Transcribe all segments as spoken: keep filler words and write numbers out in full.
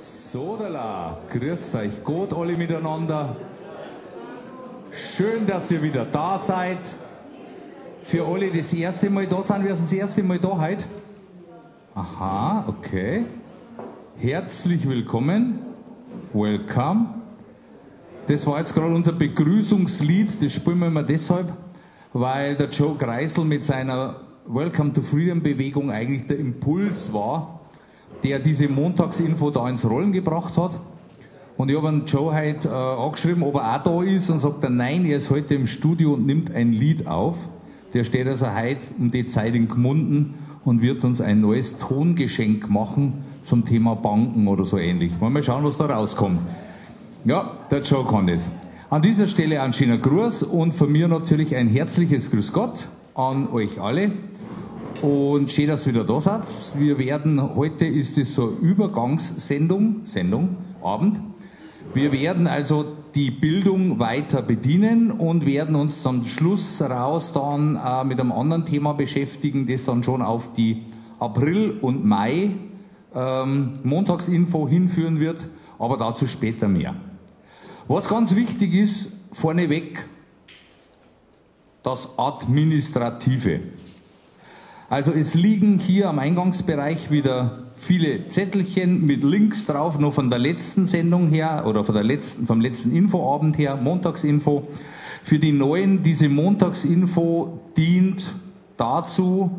Sodala, grüß euch gut alle miteinander. Schön, dass ihr wieder da seid. Für alle, die das erste Mal da sind, wer ist das erste Mal da heute? Aha, okay. Herzlich willkommen. Welcome. Das war jetzt gerade unser Begrüßungslied, das spielen wir immer deshalb, weil der Joe Kreisel mit seiner Welcome to Freedom Bewegung eigentlich der Impuls war, der diese Montagsinfo da ins Rollen gebracht hat. Und ich habe einen Joe heute äh, angeschrieben, ob er auch da ist, und sagt er, nein, er ist heute im Studio und nimmt ein Lied auf. Der steht also heute um die Zeit in Gmunden und wird uns ein neues Tongeschenk machen zum Thema Banken oder so ähnlich. Wollen wir mal schauen, was da rauskommt. Ja, der Joe kann das. An dieser Stelle ein schöner Gruß und von mir natürlich ein herzliches Grüß Gott an euch alle. Und schön, dass ihr wieder da seid. Wir werden, heute ist es so eine Übergangssendung, Sendung, Abend. Wir werden also die Bildung weiter bedienen und werden uns zum Schluss raus dann äh, mit einem anderen Thema beschäftigen, das dann schon auf die April- und Mai ähm, Montagsinfo hinführen wird, aber dazu später mehr. Was ganz wichtig ist, vorneweg, das Administrative. Also es liegen hier am Eingangsbereich wieder viele Zettelchen mit Links drauf, noch von der letzten Sendung her oder von der letzten, vom letzten Infoabend her, Montagsinfo. Für die Neuen, diese Montagsinfo dient dazu,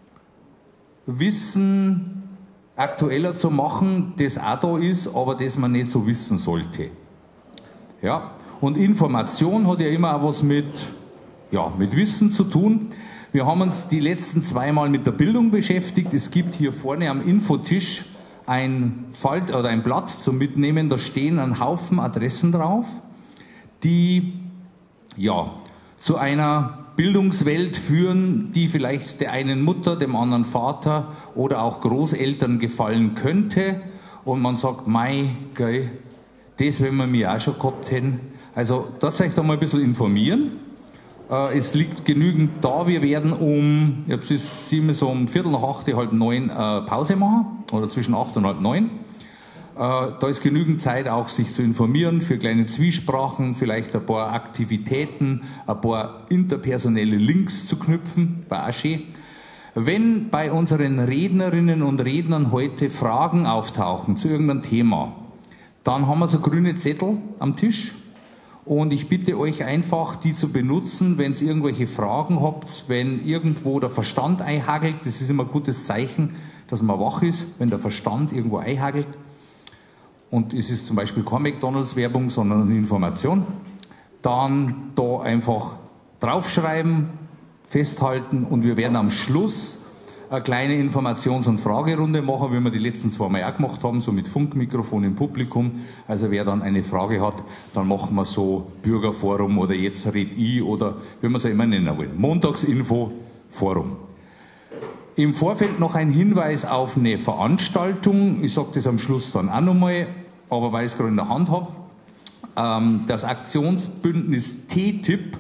Wissen aktueller zu machen, das auch da ist, aber das man nicht so wissen sollte. Ja, und Information hat ja immer auch was mit, ja, mit Wissen zu tun. Wir haben uns die letzten zweimal mit der Bildung beschäftigt. Es gibt hier vorne am Infotisch ein Falt oder ein Blatt zum Mitnehmen. Da stehen ein Haufen Adressen drauf, die ja zu einer Bildungswelt führen, die vielleicht der einen Mutter, dem anderen Vater oder auch Großeltern gefallen könnte. Und man sagt, mei, gell, das wenn wir mich auch schon gehabt hätten. Also da zeige ich da mal ein bisschen informieren. Es liegt genügend da, wir werden um, jetzt ist sieben, so um Viertel nach acht, halb neun äh, Pause machen, oder zwischen acht und halb neun. Äh, da ist genügend Zeit auch, sich zu informieren, für kleine Zwiesprachen, vielleicht ein paar Aktivitäten, ein paar interpersonelle Links zu knüpfen, war auch schön. Wenn bei unseren Rednerinnen und Rednern heute Fragen auftauchen zu irgendeinem Thema, dann haben wir so grüne Zettel am Tisch. Und ich bitte euch einfach, die zu benutzen, wenn ihr irgendwelche Fragen habt, wenn irgendwo der Verstand einhagelt. Das ist immer ein gutes Zeichen, dass man wach ist, wenn der Verstand irgendwo einhagelt. Und es ist zum Beispiel keine McDonalds-Werbung, sondern eine Information. Dann da einfach draufschreiben, festhalten und wir werden am Schluss eine kleine Informations- und Fragerunde machen, wie wir die letzten zwei Mal auch gemacht haben, so mit Funkmikrofon im Publikum. Also wer dann eine Frage hat, dann machen wir so Bürgerforum oder jetzt red ich oder wie wir es auch immer nennen wollen. Montagsinfo Forum. Im Vorfeld noch ein Hinweis auf eine Veranstaltung. Ich sage das am Schluss dann auch nochmal, aber weil ich es gerade in der Hand habe. Das Aktionsbündnis T T I P,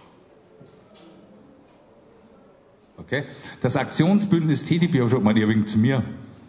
okay. Das Aktionsbündnis T T I P, ich habe schon mal die wegen zu mir,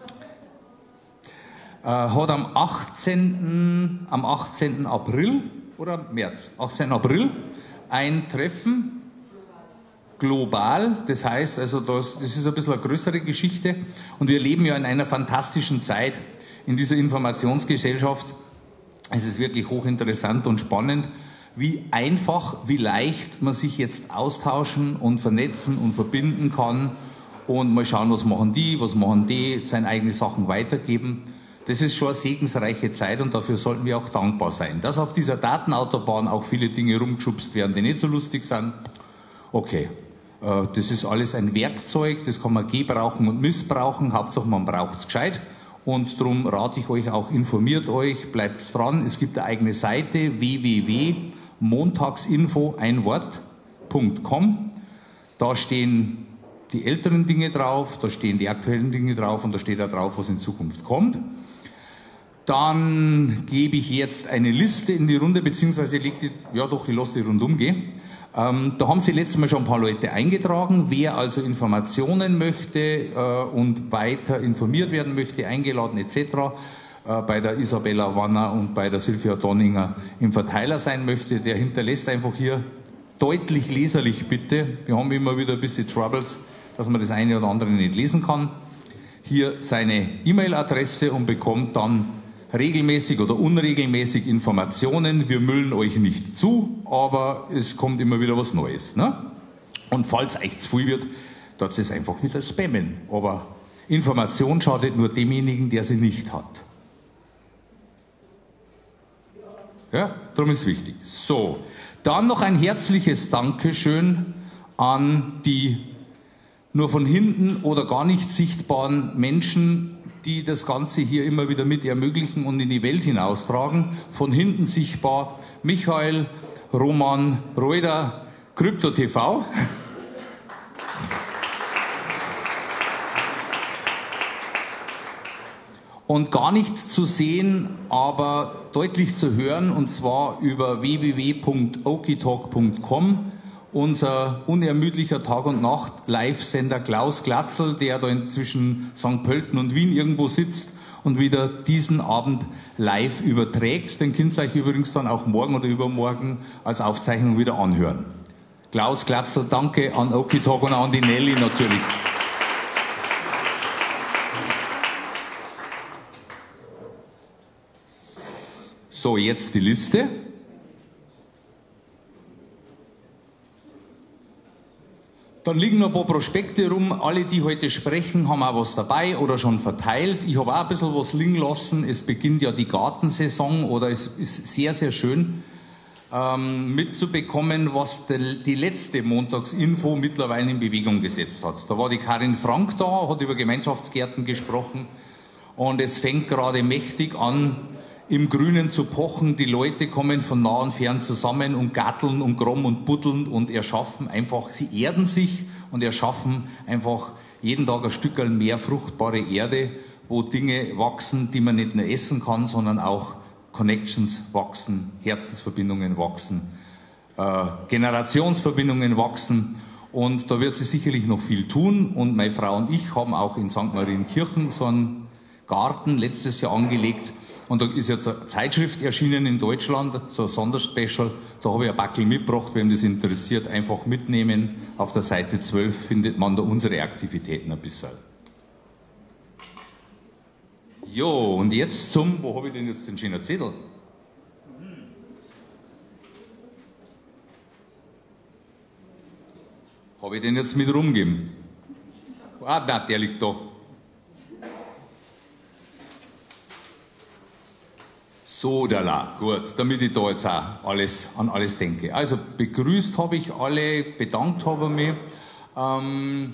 äh, hat am achtzehnten am achtzehnten April oder März, achtzehnten April ein Treffen global. Das heißt, also das, das ist ein bisschen eine größere Geschichte und wir leben ja in einer fantastischen Zeit in dieser Informationsgesellschaft. Es ist wirklich hochinteressant und spannend, wie einfach, wie leicht man sich jetzt austauschen und vernetzen und verbinden kann und mal schauen, was machen die, was machen die, seine eigenen Sachen weitergeben. Das ist schon eine segensreiche Zeit und dafür sollten wir auch dankbar sein. Dass auf dieser Datenautobahn auch viele Dinge rumgeschubst werden, die nicht so lustig sind, okay, das ist alles ein Werkzeug, das kann man gebrauchen und missbrauchen, Hauptsache man braucht es gescheit. Und darum rate ich euch auch, informiert euch, bleibt dran. Es gibt eine eigene Seite, w w w punkt montagsinfo ein Wort punkt com. Da stehen die älteren Dinge drauf, da stehen die aktuellen Dinge drauf und da steht auch drauf, was in Zukunft kommt. Dann gebe ich jetzt eine Liste in die Runde, beziehungsweise legt die, ja doch, ich lasse die rundum gehen. Ähm, da haben sich letztes Mal schon ein paar Leute eingetragen. Wer also Informationen möchte äh, und weiter informiert werden möchte, eingeladen et cetera, äh, bei der Isabella Wanner und bei der Silvia Donninger im Verteiler sein möchte, der hinterlässt einfach hier deutlich leserlich bitte. Wir haben immer wieder ein bisschen Troubles, dass man das eine oder andere nicht lesen kann. Hier seine E-Mail-Adresse und bekommt dann regelmäßig oder unregelmäßig Informationen. Wir müllen euch nicht zu, aber es kommt immer wieder was Neues. Ne? Und falls euch zu viel wird, darf es einfach wieder spammen. Aber Information schadet nur demjenigen, der sie nicht hat. Ja, darum ist es wichtig. So, dann noch ein herzliches Dankeschön an die nur von hinten oder gar nicht sichtbaren Menschen, die das Ganze hier immer wieder mit ermöglichen und in die Welt hinaustragen. Von hinten sichtbar Michael, Roman, Reuter, Krypto T V. Und gar nicht zu sehen, aber deutlich zu hören, und zwar über w w w punkt okitalk punkt com. Unser unermüdlicher Tag- und Nacht-Live-Sender Klaus Glatzel, der da zwischen Sankt Pölten und Wien irgendwo sitzt und wieder diesen Abend live überträgt. Den könnt ihr euch übrigens dann auch morgen oder übermorgen als Aufzeichnung wieder anhören. Klaus Glatzel, danke an Okitalk und an die Nelly natürlich. So, jetzt die Liste. Dann liegen noch ein paar Prospekte rum. Alle, die heute sprechen, haben auch was dabei oder schon verteilt. Ich habe auch ein bisschen was liegen lassen. Es beginnt ja die Gartensaison oder es ist sehr, sehr schön ähm, mitzubekommen, was die, die letzte Montagsinfo mittlerweile in Bewegung gesetzt hat. Da war die Karin Frank da, hat über Gemeinschaftsgärten gesprochen und es fängt gerade mächtig an, im Grünen zu pochen. Die Leute kommen von nah und fern zusammen und gatteln und gromm und buddeln und erschaffen einfach, sie erden sich und erschaffen einfach jeden Tag ein Stückerl mehr fruchtbare Erde, wo Dinge wachsen, die man nicht nur essen kann, sondern auch Connections wachsen, Herzensverbindungen wachsen, äh, Generationsverbindungen wachsen. Und da wird sie sicherlich noch viel tun. Und meine Frau und ich haben auch in Sankt Marienkirchen so einen Garten letztes Jahr angelegt. Und da ist jetzt eine Zeitschrift erschienen in Deutschland, so ein Sonderspecial. Da habe ich ein Backel mitgebracht, wem das interessiert, einfach mitnehmen. Auf der Seite zwölf findet man da unsere Aktivitäten ein bisschen. Jo, und jetzt zum, wo habe ich denn jetzt den schönen Zettel? Habe ich den jetzt mit rumgegeben? Ah, nein, der liegt da. So, da la, gut, damit ich da jetzt auch alles, an alles denke. Also begrüßt habe ich alle, bedankt habe ich mich. Ähm,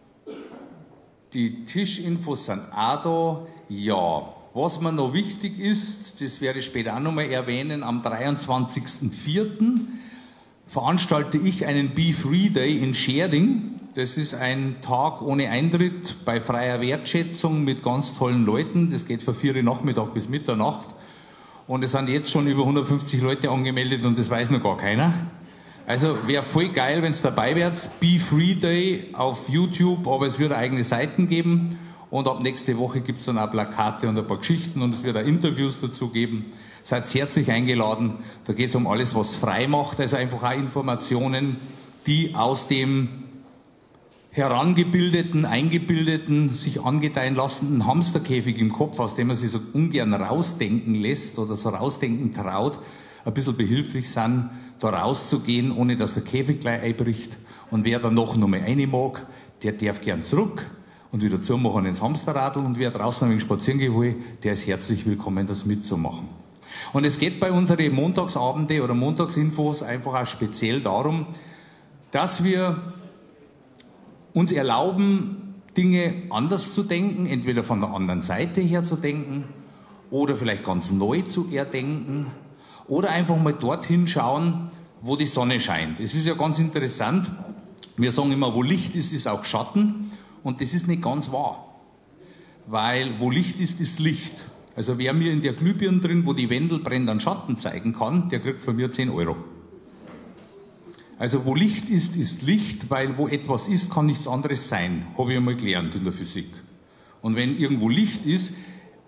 die Tischinfos sind auch da. Ja, was mir noch wichtig ist, das werde ich später auch nochmal erwähnen, am dreiundzwanzigsten vierten veranstalte ich einen Be Free Day in Scherding. Das ist ein Tag ohne Eintritt bei freier Wertschätzung mit ganz tollen Leuten. Das geht von vier Uhr Nachmittag bis Mitternacht. Und es sind jetzt schon über hundertfünfzig Leute angemeldet und das weiß noch gar keiner. Also wäre voll geil, wenn es dabei wärt. Be Free Day auf YouTube, aber es wird eigene Seiten geben. Und ab nächste Woche gibt es dann auch Plakate und ein paar Geschichten und es wird auch Interviews dazu geben. Seid herzlich eingeladen. Da geht es um alles, was frei macht. Also einfach auch Informationen, die aus dem herangebildeten, eingebildeten, sich angedeihen lassenden Hamsterkäfig im Kopf, aus dem man sich so ungern rausdenken lässt oder so rausdenken traut, ein bisschen behilflich sind, da rauszugehen, ohne dass der Käfig gleich einbricht. Und wer dann noch Nummer eine mag, der darf gern zurück und wieder zumachen ins Hamsterradl. Und wer draußen ein wenig spazieren gehen will, der ist herzlich willkommen, das mitzumachen. Und es geht bei unseren Montagsabende oder Montagsinfos einfach auch speziell darum, dass wir uns erlauben, Dinge anders zu denken, entweder von der anderen Seite her zu denken oder vielleicht ganz neu zu erdenken oder einfach mal dorthin schauen, wo die Sonne scheint. Es ist ja ganz interessant, wir sagen immer, wo Licht ist, ist auch Schatten und das ist nicht ganz wahr, weil wo Licht ist, ist Licht. Also wer mir in der Glühbirne drin, wo die Wendel brennt, einen Schatten zeigen kann, der kriegt von mir zehn Euro. Also wo Licht ist, ist Licht, weil wo etwas ist, kann nichts anderes sein. Habe ich einmal gelernt in der Physik. Und wenn irgendwo Licht ist,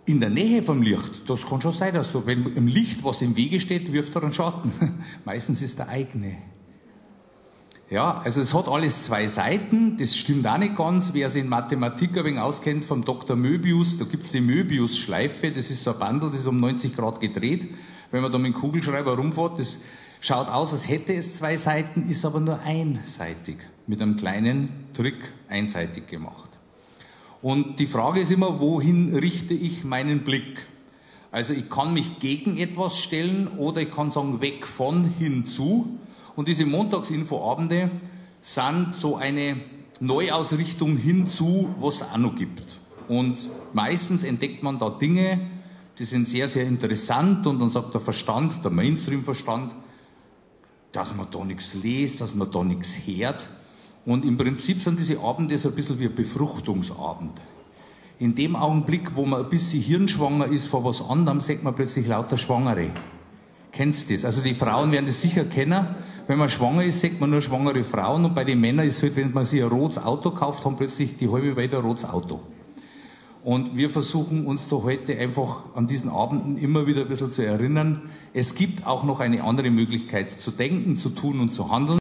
in der Nähe vom Licht, das kann schon sein, dass du, wenn im Licht was im Wege steht, wirft er einen Schatten. Meistens ist der eigene. Ja, also es hat alles zwei Seiten, das stimmt auch nicht ganz. Wer sich in Mathematik ein wenig auskennt, vom Doktor Möbius, da gibt's die Möbius-Schleife, das ist so ein Bandel, das ist um neunzig Grad gedreht. Wenn man da mit dem Kugelschreiber rumfährt, das schaut aus, als hätte es zwei Seiten, ist aber nur einseitig, mit einem kleinen Trick einseitig gemacht. Und die Frage ist immer, wohin richte ich meinen Blick? Also ich kann mich gegen etwas stellen oder ich kann sagen, weg von, hinzu. Und diese Montagsinfoabende sind so eine Neuausrichtung hinzu, was es auch noch gibt. Und meistens entdeckt man da Dinge, die sind sehr, sehr interessant und dann sagt der Verstand, der Mainstream-Verstand, dass man da nichts liest, dass man da nichts hört. Und im Prinzip sind diese Abende so ein bisschen wie ein Befruchtungsabend. In dem Augenblick, wo man ein bisschen hirnschwanger ist vor was anderem, sagt man plötzlich lauter Schwangere. Kennst du das? Also die Frauen werden das sicher kennen. Wenn man schwanger ist, sagt man nur schwangere Frauen. Und bei den Männern ist es halt, wenn man sich ein rotes Auto kauft, haben plötzlich die halbe Welt ein rotes Auto. Und wir versuchen uns da heute einfach an diesen Abenden immer wieder ein bisschen zu erinnern, es gibt auch noch eine andere Möglichkeit zu denken, zu tun und zu handeln.